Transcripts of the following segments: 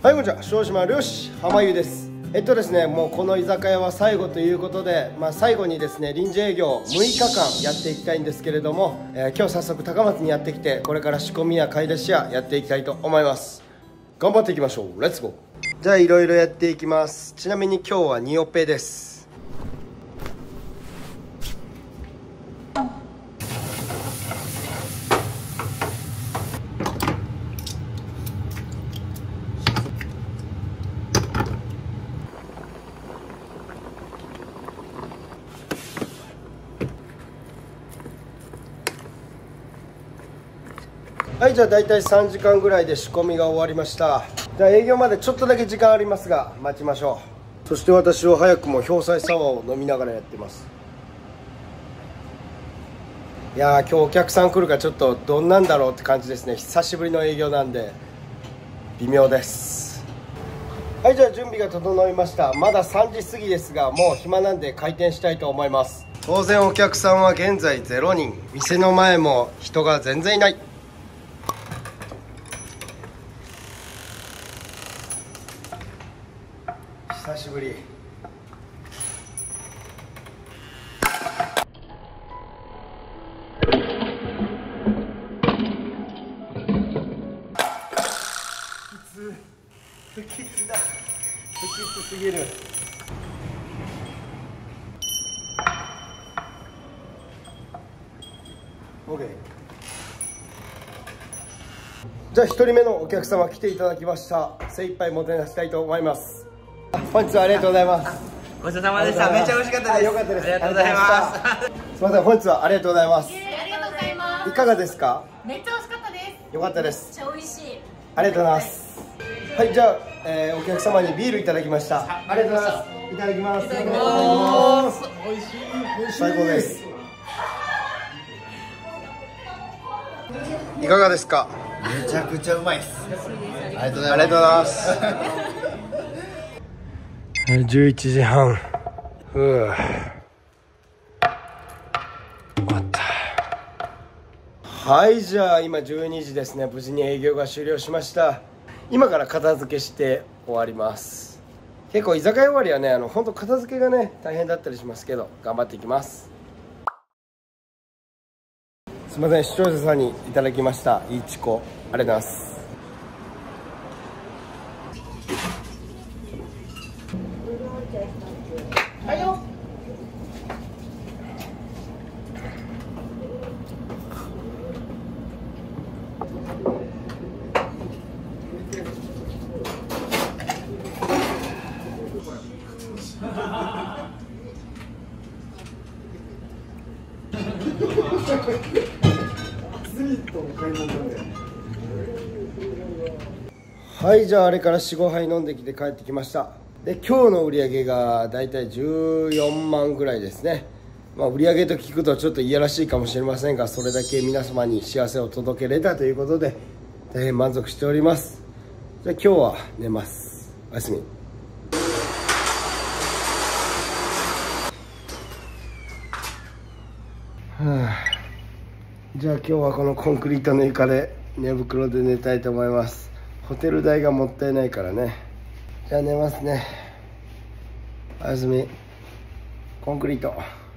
はい、こんにちは。小島漁師浜湯です。ですね、もうこの居酒屋は最後ということで、最後にですね、臨時営業6日間やっていきたいんですけれども、今日早速高松にやってきて、これから仕込みや買い出しやっていきたいと思います。頑張っていきましょう。レッツゴー。じゃあいろいろやっていきます。ちなみに今日はニオペです。はい、じゃあ大体3時間ぐらいで仕込みが終わりました。じゃあ営業までちょっとだけ時間ありますが待ちましょう。そして私は早くも氷彩サワーを飲みながらやってます。いやー、今日お客さん来るかちょっとどんなんだろうって感じですね。久しぶりの営業なんで微妙です。はい、じゃあ準備が整いました。まだ3時過ぎですが、もう暇なんで開店したいと思います。当然お客さんは現在0人。店の前も人が全然いない。久しぶり。不吉だ。不吉すぎる。OK。じゃあ1人目のお客様来ていただきました。精一杯もてなしたいと思います。本日はありがとうございます。 ごちそうさまでした。めっちゃ美味しかったです。 よかったです。 ありがとうございます。 すみません、本日はありがとうございます。 ありがとうございます。 いかがですか？ めっちゃ美味しかったです。 よかったです。 めっちゃ美味しい。 ありがとうございます。はい、じゃあ、お客様にビールいただきました。ありがとうございます。いただきます。いただきます。美味しい。最高です。いかがですか？ めちゃくちゃうまいです。ありがとうございます。 ありがとうございます。11時半。ふう。終わった。はい、じゃあ今12時ですね。無事に営業が終了しました。今から片付けして終わります。結構居酒屋終わりはね、本当片付けがね大変だったりしますけど、頑張っていきます。すみません、視聴者さんにいただきましたいちこ、ありがとうございます。はいよ。はい、じゃああれから4、5杯飲んできて帰ってきました。で、今日の売り上げがだいたい14万ぐらいですね。売り上げと聞くとちょっといやらしいかもしれませんが、それだけ皆様に幸せを届けれたということで大変満足しております。じゃあ今日は寝ます。おやすみ。じゃあ今日はこのコンクリートの床で寝袋で寝たいと思います。ホテル代がもったいないからね。じゃあ寝ますね。おやすみ。コンクリート。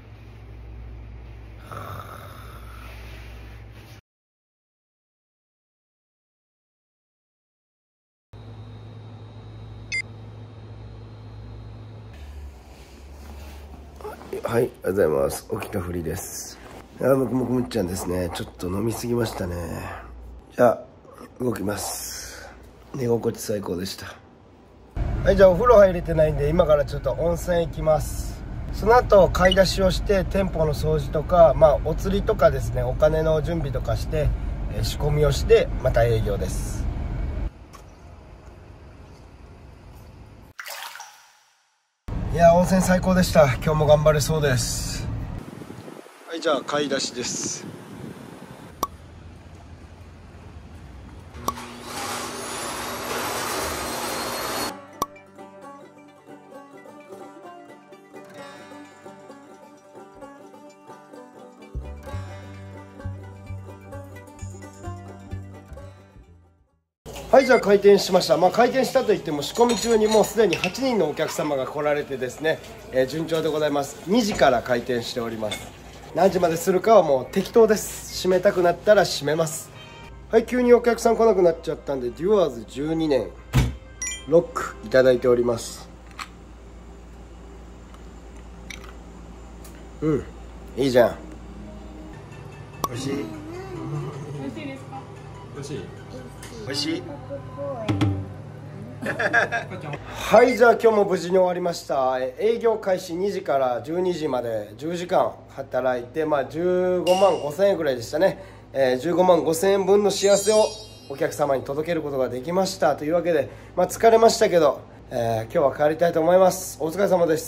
はい、ありがとうございます。起きたふりです。むくむくむっちゃんですね。ちょっと飲みすぎましたね。じゃあ動きます。寝心地最高でした。はい、じゃあお風呂入れてないんで今からちょっと温泉行きます。その後買い出しをして店舗の掃除とか、お釣りとかですね、お金の準備とかして仕込みをしてまた営業です。いや、温泉最高でした。今日も頑張れそうです。はい、じゃあ買い出しです。 はい、じゃあ開店しました。開店したといっても仕込み中にもうすでに8人のお客様が来られてですね、順調でございます。2時から開店しております。何時までするかはもう適当です。閉めたくなったら閉めます。はい、急にお客さん来なくなっちゃったんで、デュアーズ12年ロックいただいております。いいじゃん。おいしい。 美味しい。 おいしい。はい、じゃあ今日も無事に終わりました。営業開始2時から12時まで10時間働いて、15万5千円ぐらいでしたね。15万5千円分の幸せをお客様に届けることができましたというわけで、疲れましたけど、今日は帰りたいと思います。お疲れ様です。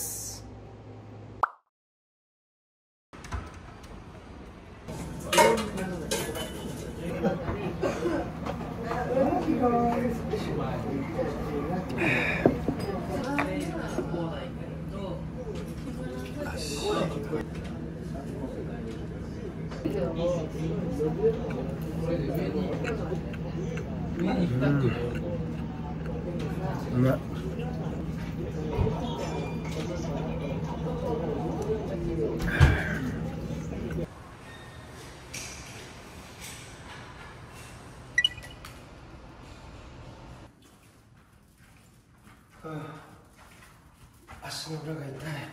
うまい。足の裏が痛い。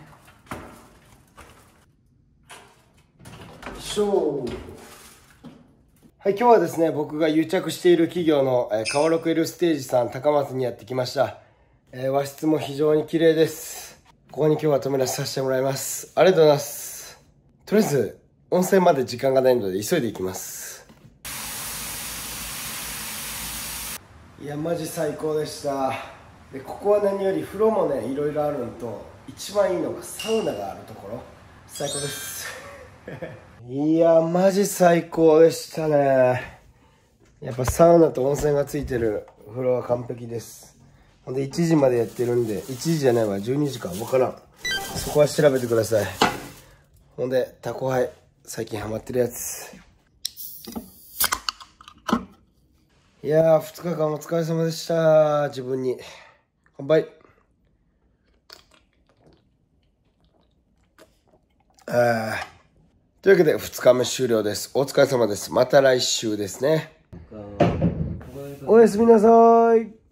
はい、今日はですね、僕が癒着している企業の川六 L ステージさん高松にやってきました。和室も非常に綺麗です。ここに今日は泊めらせさせてもらいます。ありがとうございます。とりあえず温泉まで時間がないので急いで行きます。いやマジ最高でした。でここは何より風呂もねいろいろあるのと、一番いいのがサウナがあるところ、最高ですいやマジ最高でしたね。やっぱサウナと温泉がついてる風呂は完璧です。ほんで1時までやってるんで、1時じゃないわ、12時か分からん。そこは調べてください。ほんでタコハイ、最近ハマってるやつ。いやー2日間お疲れ様でした。自分に乾杯。というわけで2日目終了です。お疲れ様です。また来週ですね。おやすみなさい。あり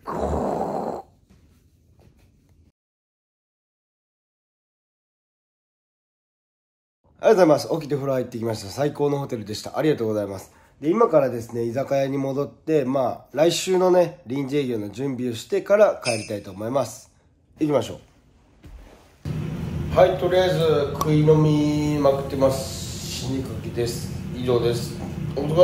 がとうございます。起きて風呂入ってきました。最高のホテルでした。ありがとうございます。で今からですね、居酒屋に戻って、来週のね臨時営業の準備をしてから帰りたいと思います。行きましょう。はい、とりあえず食い飲みまくってます。死にかけです。以上です。はい、ありが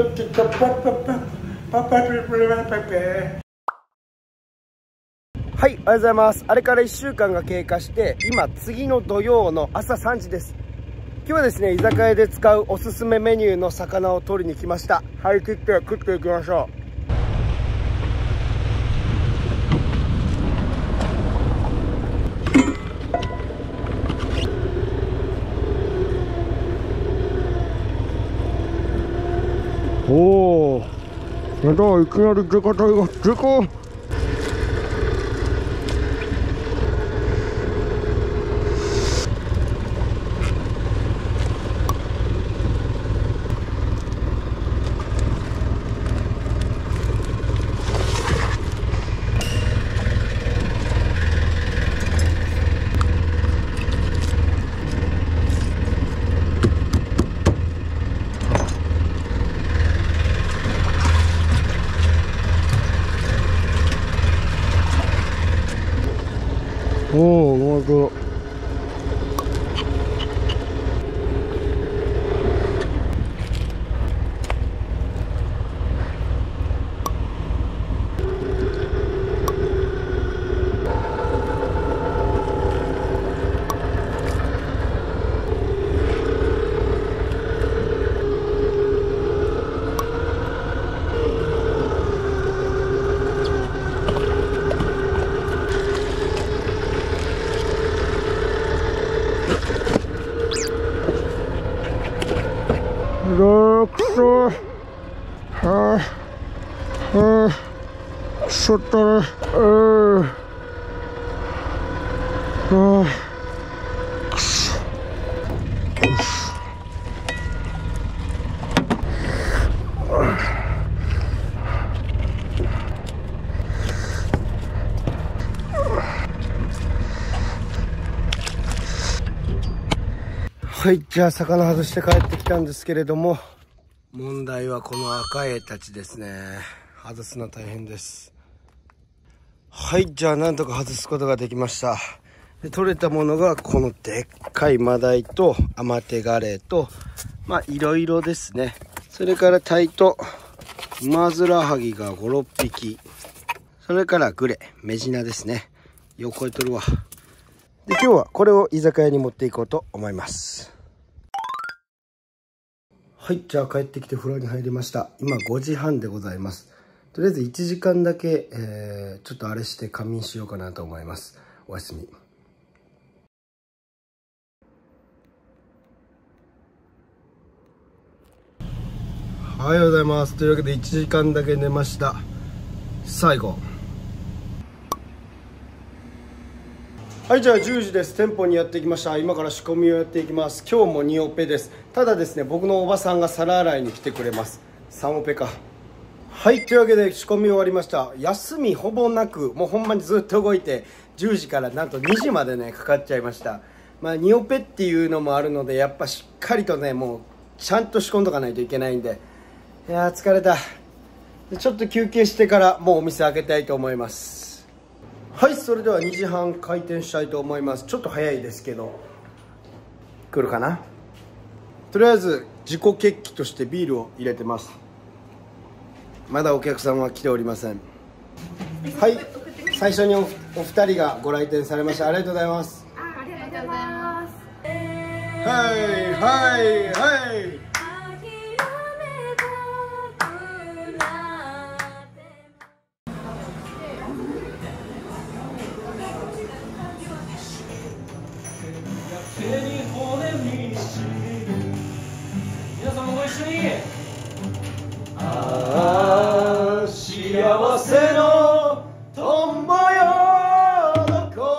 とうございます。あれから1週間が経過して、今次の土曜の朝3時です。今日はですね、居酒屋で使うおすすめメニューの魚を取りに来ました。張り切って食っていきましょう。おー、やだ、いきなりデカタイがデカ。おお、うまそう。くそ。はあ、 ちょっとね。はい、じゃあ魚外して帰ってきたんですけれども、問題はこの赤エイたちですね。外すの大変です。はい、じゃあなんとか外すことができました。で、取れたものがこのでっかいマダイとアマテガレイと、まあいろいろですね。それからタイとウマヅラハギが5、6匹。それからグレ、メジナですね。よく超えとるわ。で、今日はこれを居酒屋に持っていこうと思います。はい、じゃあ帰ってきて風呂に入りました。今5時半でございます。とりあえず1時間だけ、ちょっとあれして仮眠しようかなと思います。おやすみ。おはようございます。というわけで1時間だけ寝ました。最後。はい、じゃあ10時です。店舗にやってきました。今から仕込みをやっていきます。今日も2オペです。ただですね、僕のおばさんが皿洗いに来てくれます。3オペか。はい、というわけで仕込み終わりました。休みほぼなく、もうほんまにずっと動いて、10時からなんと2時までね、かかっちゃいました。まあ2オペっていうのもあるので、やっぱしっかりとね、もうちゃんと仕込んどかないといけないんで。いやー疲れた。ちょっと休憩してからもうお店開けたいと思います。はい、それでは2時半開店したいと思います。ちょっと早いですけど来るかな。とりあえず自己決起としてビールを入れてます。まだお客さんは来ておりません。はい、最初にお二人がご来店されました。ありがとうございます。 ありがとうございます。 はいはいはい。 皆さんもご一緒に。 ああ幸せのトンボよの声。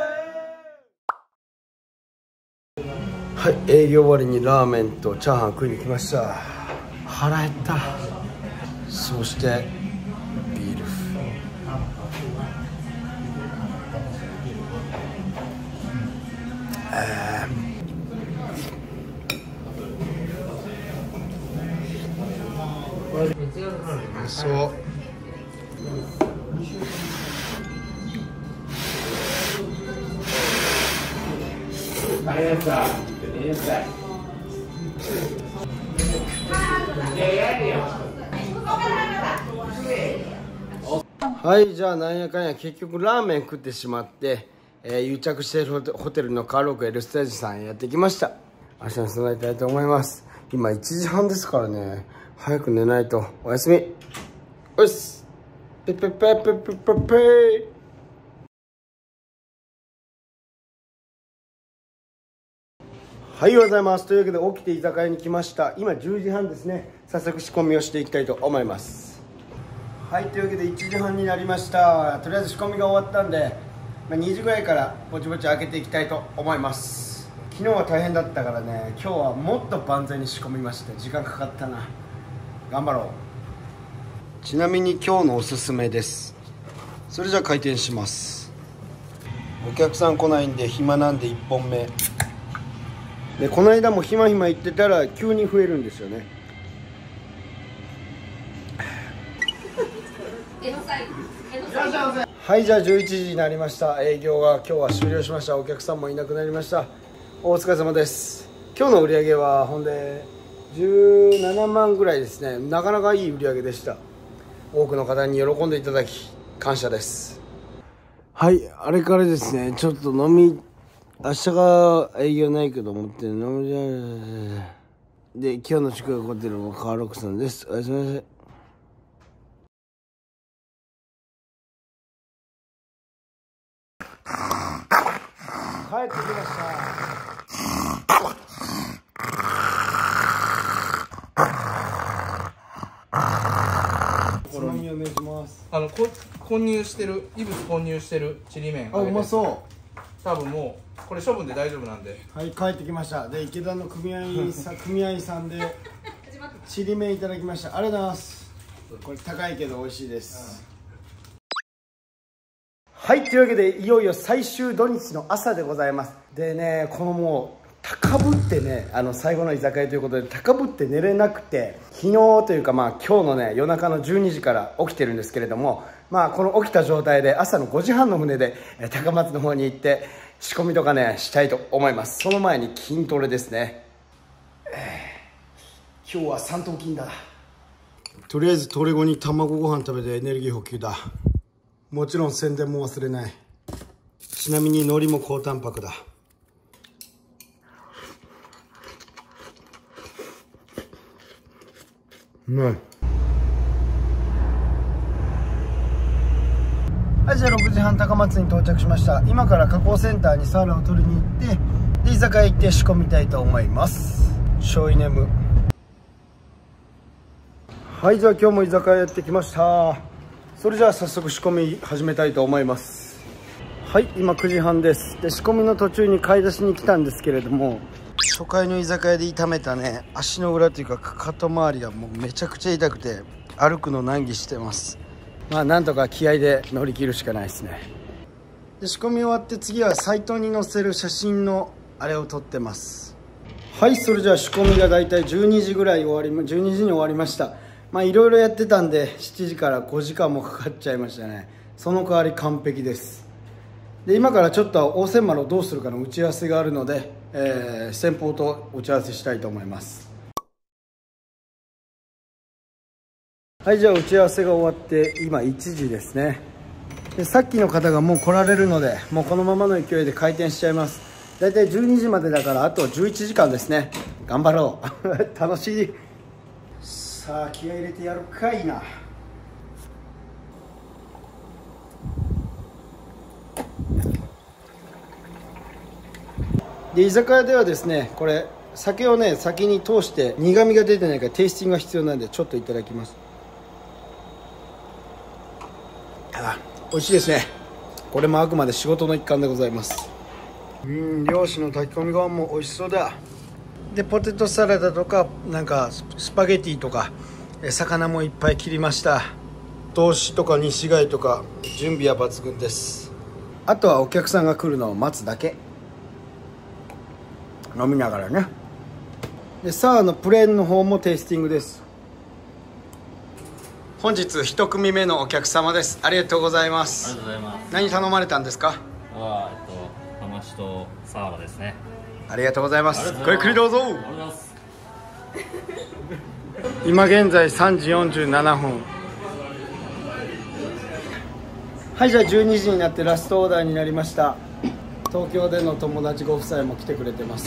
はい、営業終わりにラーメンとチャーハン食いに来ました。腹減った。そしてビール。そう。はい、じゃあなんやかんや結局ラーメン食ってしまって、癒着しているホテルのカーロックエルステージさんへやってきました。明日に備えたいと思います。今1時半ですからね、早く寝ないと。おやすみ。おっす。ペペペペペペペ。はい、おはようございます。というわけで起きて居酒屋に来ました。今10時半ですね。早速仕込みをしていきたいと思います。はい、というわけで1時半になりました。とりあえず仕込みが終わったんで、2時ぐらいからぼちぼち開けていきたいと思います。昨日は大変だったからね、今日はもっと万全に仕込みまして、時間かかったな。頑張ろう。ちなみに今日のおすすめです。それじゃあ開店します。お客さん来ないんで暇なんで1本目で、この間もひまひま言ってたら急に増えるんですよね。はい、じゃあ11時になりました。営業が今日は終了しました。お客さんもいなくなりました。お疲れ様です。今日の売り上げはほんで17万ぐらいですね。なかなかいい売り上げでした。多くの方に喜んでいただき感謝です。はい、あれからですね、ちょっと明日が営業ないけど思って飲みじゃで、今日の宿泊ホテルのカーロックさんです。おやすみなさい。帰ってきました。つまみを巡します。 混入してる、異物混入してるちりめん。 あ、うまそう。 多分もうこれ処分で大丈夫なんで。 はい、帰ってきました。で、池田の組合員さんでちりめんいただきました。ありがとうございます。これ高いけど美味しいです。はい、というわけでいよいよ最終土日の朝でございます。でね、このもう高ぶってね、最後の居酒屋ということで高ぶって寝れなくて、昨日というか今日のね夜中の12時から起きてるんですけれども、この起きた状態で朝の5時半の船で高松の方に行って仕込みとかねしたいと思います。その前に筋トレですね。今日は三頭筋だ。とりあえずトレ後に卵ご飯食べてエネルギー補給だ。もちろん宣伝も忘れない。ちなみに海苔も高タンパクだ。うまい。はい、じゃあ6時半高松に到着しました。今から加工センターにサラを取りに行って、で居酒屋行って仕込みたいと思います。醤油ネム。はい、じゃあ今日も居酒屋やってきました。それじゃあ早速仕込み始めたいと思います。はい、今9時半です。で仕込みの途中に買い出しに来たんですけれども、初回の居酒屋で炒めたね足の裏というかかかと周りがもうめちゃくちゃ痛くて歩くの難儀してます。なんとか気合で乗り切るしかないですね。で仕込み終わって次はサイトに載せる写真のあれを撮ってます。はい、それじゃあ仕込みがだいたい12時ぐらい12時に終わりました。いろいろやってたんで7時から5時間もかかっちゃいましたね。その代わり完璧です。で今からちょっと大千丸をどうするかの打ち合わせがあるので、先方と打ち合わせしたいと思います。はい、じゃあ打ち合わせが終わって今1時ですね。でさっきの方がもう来られるのでもうこのままの勢いで開店しちゃいます。だいたい12時までだからあと11時間ですね。頑張ろう楽しい。さあ気合い入れてやるかいな。で居酒屋ではですね、これ酒をね先に通して苦みが出てないからテイスティングが必要なんでちょっといただきます。美味しいですね。これもあくまで仕事の一環でございます。漁師の炊き込みご飯も美味しそうだ。でポテトサラダとかなんかスパゲティとか魚もいっぱい切りました。豆腐とか西貝とか準備は抜群です。あとはお客さんが来るのを待つだけ。飲みながらね。でサーのプレーンの方もテイスティングです。本日1組目のお客様です。ありがとうございます。 ありがとうございます。 何頼まれたんですか？ はハマチとサワラですね。 ありがとうございます。ごゆっくりどうぞ。 ありがとうございます。 今現在3時47分。はい、じゃあ12時になってラストオーダーになりました。東京での友達ご夫妻も来てくれてます。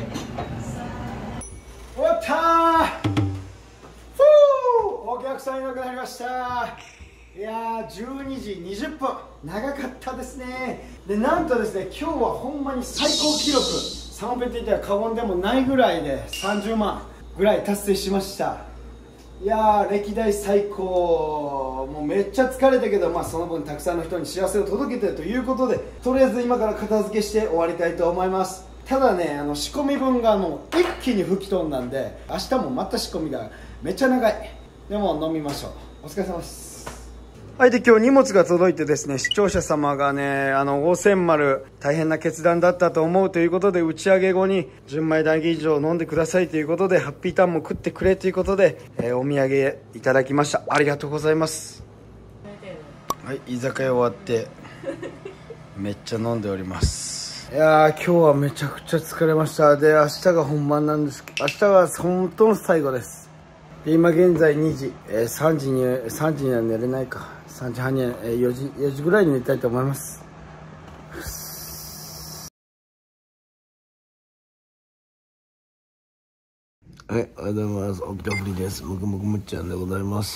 終わったー。お客さんいなくなりました。いやー12時20分長かったですね。でなんとですね今日はほんまに最高記録サモペって言ったら過言でもないぐらいで30万ぐらい達成しました。いやー歴代最高。もうめっちゃ疲れたけど、その分たくさんの人に幸せを届けてるということでとりあえず今から片付けして終わりたいと思います。ただね仕込み分がもう一気に吹き飛んだんで明日もまた仕込みがめっちゃ長い。でも飲みましょう。お疲れ様です。はい、で今日荷物が届いてですね視聴者様がね大千丸大変な決断だったと思うということで打ち上げ後に純米大吟醸を飲んでくださいということでハッピーターンも食ってくれということで、お土産いただきました。ありがとうございます。はい、居酒屋終わってめっちゃ飲んでおります。いやー今日はめちゃくちゃ疲れました。で明日が本番なんですけど明日が本当の最後です。で今現在2時、3時には寝れないか。3時半には4時ぐらいに寝たいと思います。はい、おはようございます。起きたふりです。むくむくむっちゃんでございます。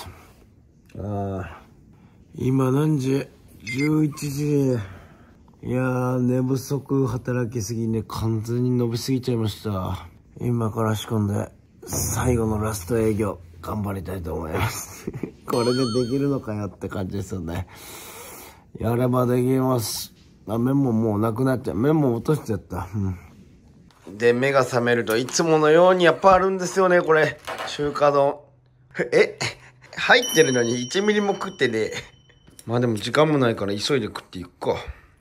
今何時 ?11 時。いやー、寝不足働きすぎね、完全に伸びすぎちゃいました。今から仕込んで、最後のラスト営業、 頑張りたいと思いますこれでできるのかよって感じですよね。やればできます。あ、麺ももうなくなっちゃう。麺も落としちゃった、で目が覚めるといつものようにやっぱあるんですよね、これ中華丼。入ってるのに1ミリも食ってね。まあでも時間もないから急いで食っていくか。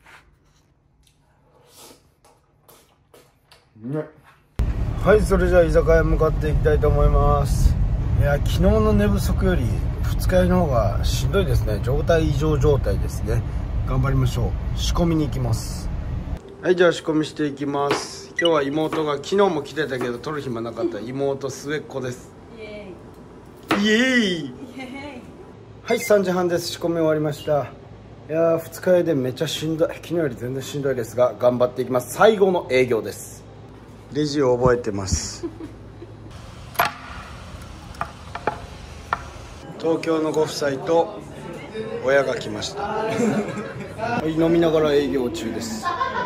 はい、それじゃあ居酒屋向かっていきたいと思います。いや、昨日の寝不足より二日酔いの方がしんどいですね。状態異常状態ですね。頑張りましょう。仕込みに行きます。はい、じゃあ仕込みしていきます。今日は妹が、昨日も来てたけど撮る暇なかった妹末っ子です。イエーイイエーイ。はい、3時半です。仕込み終わりました。いやー、二日酔いでめちゃしんどい。昨日より全然しんどいですが頑張っていきます。最後の営業です。レジを覚えてます東京のご夫妻と親が来ましたはい、飲みながら営業中です。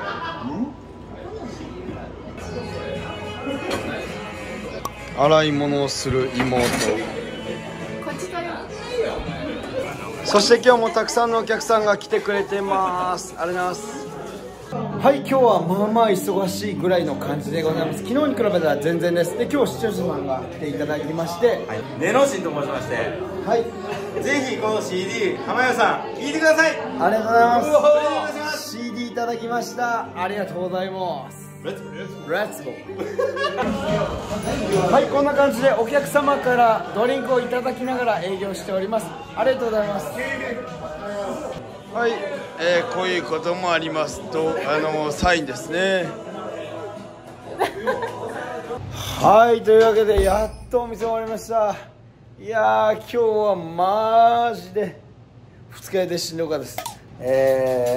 洗い物をする妹。そして今日もたくさんのお客さんが来てくれてます。ありがとうございます。はい、今日はまあまあ忙しいぐらいの感じでございます。昨日に比べたら全然です。で、今日視聴者さんが来ていただきまして、はい、 ネノシンと申しまして、はい、ぜひこの CD 浜谷さん聴いてください。 ありがとうございます。CD いただきました。ありがとうございます。レッツゴーはい、こんな感じでお客様からドリンクをいただきながら営業しております。ありがとうございます。はい、こういうこともありますと、サインですね。はい、というわけでやっとお店終わりました。いやー、今日はマジで二日酔いでしんどかったです。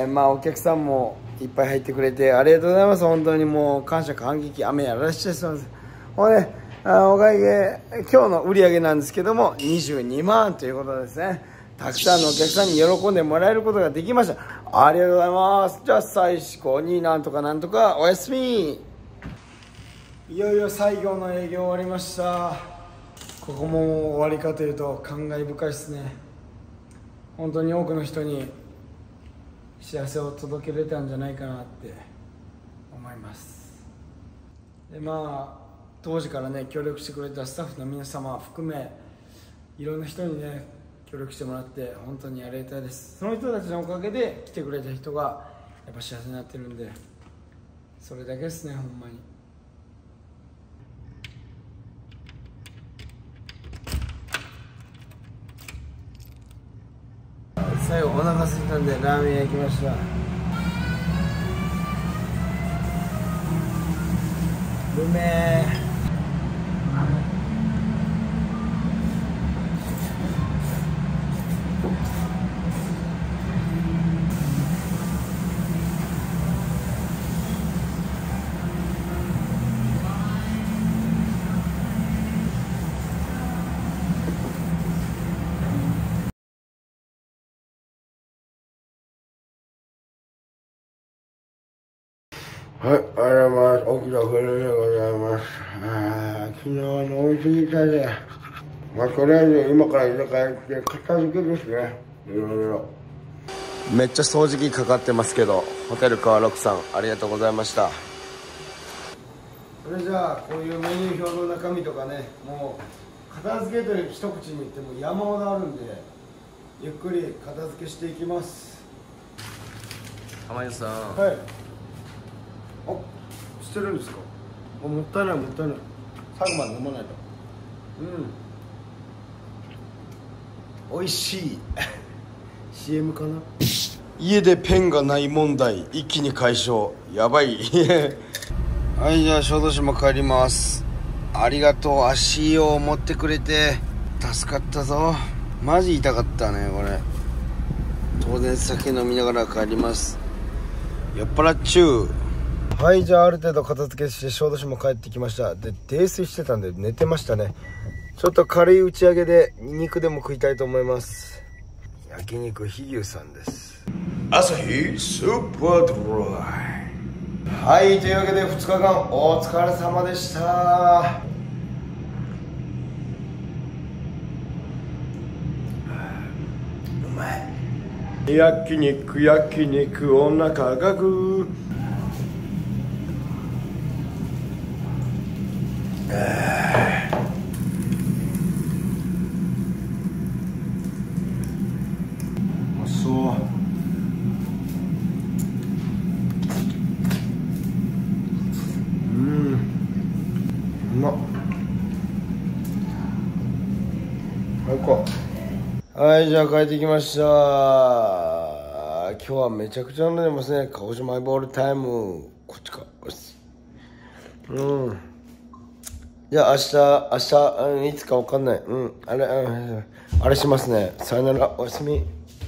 まあお客さんもいっぱい入ってくれてありがとうございます。本当にもう感謝感激。雨やらしちゃいそうです。もうね、お会計今日の売り上げなんですけども22万ということですね。たくさんのお客さんに喜んでもらえることができました。ありがとうございます。じゃあ最高になんとかなんとかおやすみ。いよいよ最後の営業終わりました。ここも終わりかというと感慨深いですね。本当に多くの人に幸せを届けれたんじゃないかなって思います。で、まあ当時からね協力してくれたスタッフの皆様含めいろんな人にね協力してもらって本当にありがたいです。その人たちのおかげで来てくれた人がやっぱ幸せになってるんで、それだけですね、ほんまに。最後お腹空いたんでラーメン屋行きました。うめえ。はい、ありがとうございます。沖田フルでございます。昨日飲みすぎたで。まあ、とりあえず今から居酒屋行って片付けですね。いろいろ。めっちゃ掃除機かかってますけど、ホテル川六さん、ありがとうございました。それじゃあ、こういうメニュー表の中身とかね、もう、片付けという一口に言っても山ほどあるんで、ゆっくり片付けしていきます。 浜谷さん。 はい。あ、してるんですか。もったいないもったいない。最後まで飲まないと。美味しいCM かな。家でペンがない問題一気に解消。やばいはい、じゃあ小豆島帰ります。ありがとう。足を持ってくれて助かったぞ。マジ痛かったねこれ。当然酒飲みながら帰ります。酔っ払っちゅう。はい、じゃあある程度片付けして小豆島帰ってきました。で、泥酔してたんで寝てましたね。ちょっと軽い打ち上げで肉でも食いたいと思います。焼肉飛牛さんです。朝日スーパードライ。はい、というわけで2日間お疲れ様でした。 焼肉お腹がグー。そう。うまっ。最高。はい、じゃあ帰ってきました。今日はめちゃくちゃ飲んでますね。鹿児島ハイボールタイム。こっちか。じゃあ明日、いつかわかんない。あれしますね。さよなら、おやすみ。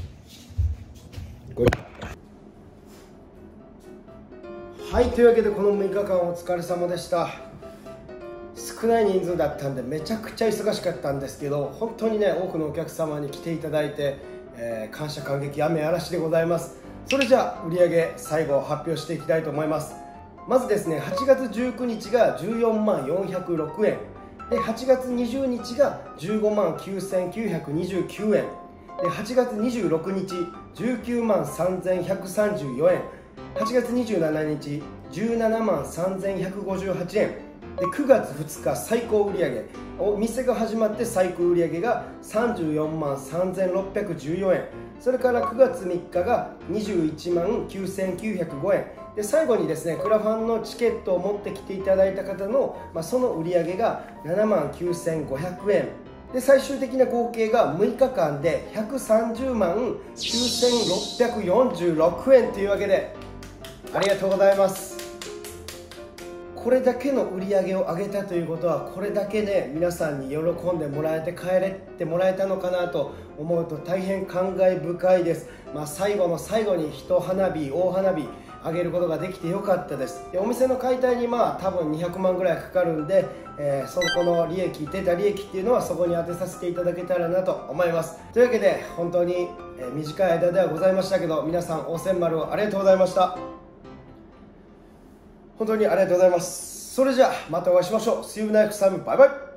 はい、というわけでこの6日間お疲れ様でした。少ない人数だったんでめちゃくちゃ忙しかったんですけど、本当にね、多くのお客様に来ていただいて、感謝感激雨嵐でございます。それじゃあ売上最後発表していきたいと思います。まずですね、8月19日が14万406円で、8月20日が15万9929円で、8月26日19万3134円、8月27日17万3158円で、9月2日最高売上、お店が始まって最高売上が34万3614円、それから9月3日が21万9905円で、最後にですね、クラファンのチケットを持ってきていただいた方の、その売上が7万9500円で、最終的な合計が6日間で130万9646円というわけで、ありがとうございます。これだけの売り上げを上げたということは、これだけね、皆さんに喜んでもらえて帰れてもらえたのかなと思うと大変感慨深いです。最後の最後に大花火上げることができてよかったです。でお店の解体に多分200万ぐらいかかるんで、そこの利益、出た利益っていうのはそこに当てさせていただけたらなと思います。というわけで本当に短い間ではございましたけど、皆さん応戦丸をありがとうございました。本当にありがとうございます。それじゃあまたお会いしましょう。See you next time. バイバイ。